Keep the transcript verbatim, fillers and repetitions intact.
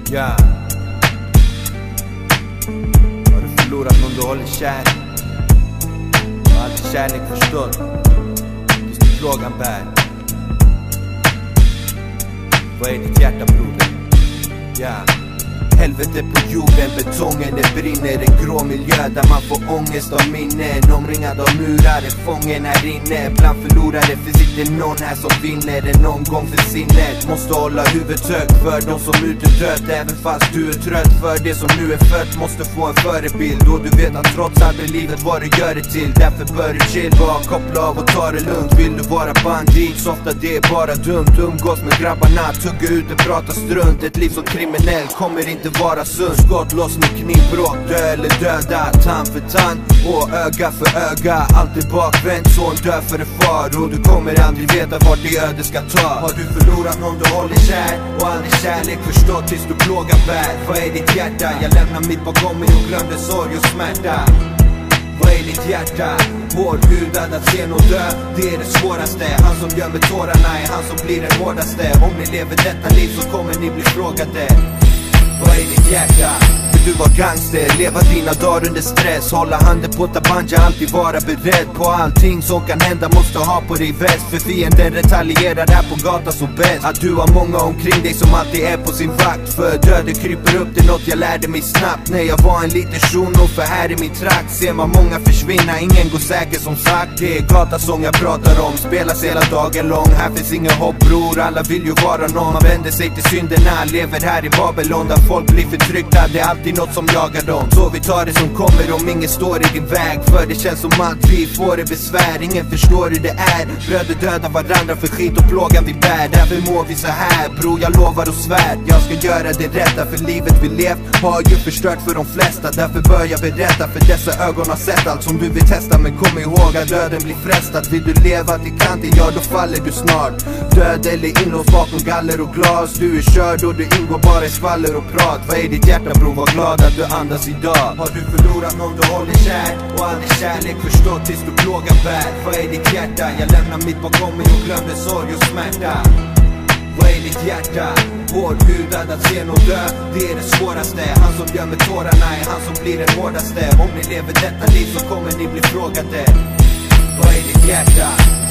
Ja. Har du förlorat någon du håller kär? Har aldrig kärlek förstått? Tills du frågan bär. Vad är ditt hjärta, broder? Ja. Helvete på jorden, betongen det brinner. En grå miljö där man får ångest av minnen. Omringad av murar, är fången här inne. Bland förlorare finns inte någon här som vinner. Det någon gång för sinnet. Måste hålla huvudet högt för de som ute dött. Även fast du är trött för det som nu är fött. Måste få en förebild och du vet att trots allt är livet vad du gör det till. Därför bör du chill, bara koppla av och ta det lugnt. Vill du vara bandit så ofta det är bara dumt. Umgås med grabbarna, tugga ut och prata strunt. Ett liv som kriminell kommer inte vara sund. Skott loss med knivbråk, dö eller döda. Tand för tand och öga för öga. Allt är bakvänt, son dör för en far. Och du kommer aldrig veta vart det öde ska ta. Har du förlorat någon du håller kär och aldrig kärlek förstått tills du plågar bär? Vad är ditt hjärta? Jag lämnar mitt bakom mig och glömde sorg och smärta. Vad är ditt hjärta? Hårdhudad att se någon dö, det är det svåraste. Han som gör med tårarna är han som blir den hårdaste. Om ni lever detta liv så kommer ni bli frågade. Vad är ditt hjärta? Vill du vara gangster, leva dina dagar under stress. Hålla handen på tabanja, alltid vara beredd på allting som kan hända. Måste ha på dig väst, för fienden retalierar här på gatan så bäst. Att du har många omkring dig som alltid är på sin vakt. För döden kryper upp, det är något jag lärde mig snabbt när jag var en liten shuno. För här i min trakt ser man många försvinna, ingen går säker som sagt. Det är gatasång jag pratar om, spelas hela dagen lång. Här finns ingen hopp bror, alla vill ju vara någon. Man vänder sig till synderna, lever här i Babylon där folk blir förtryckta, det är alltid något som jagar dem. Så vi tar det som kommer om ingen står i din väg. För det känns som att vi får det besvär. Ingen förstår hur det är. Bröder dödar varandra för skit och plågan vi bär. Därför mår vi så här, bro, jag lovar och svär. Jag ska göra det rätta, för livet vi levt har ju förstört för de flesta. Därför bör jag berätta, för dessa ögon har sett allt som du vill testa. Men kom ihåg att döden blir frestad. Vill du leva till kanten, ja då faller du snart. Död eller inlåst bakom galler och glas. Du är körd och du ingår bara i skvaller och prat. Vad är ditt hjärta, bro? Var glad att du andas idag. Har du förlorat någon du håller kär och aldrig kärlek förstått tills du plågar bär? Vad är ditt hjärta? Jag lämnar mitt bakom mig och glömde sorg och smärta. Vad är ditt hjärta? Hårdhudad att se någon dö, det är det svåraste. Han som gör med tårarna är han som blir den hårdaste. Om ni lever detta liv så kommer ni bli frågade. Vad är ditt hjärta?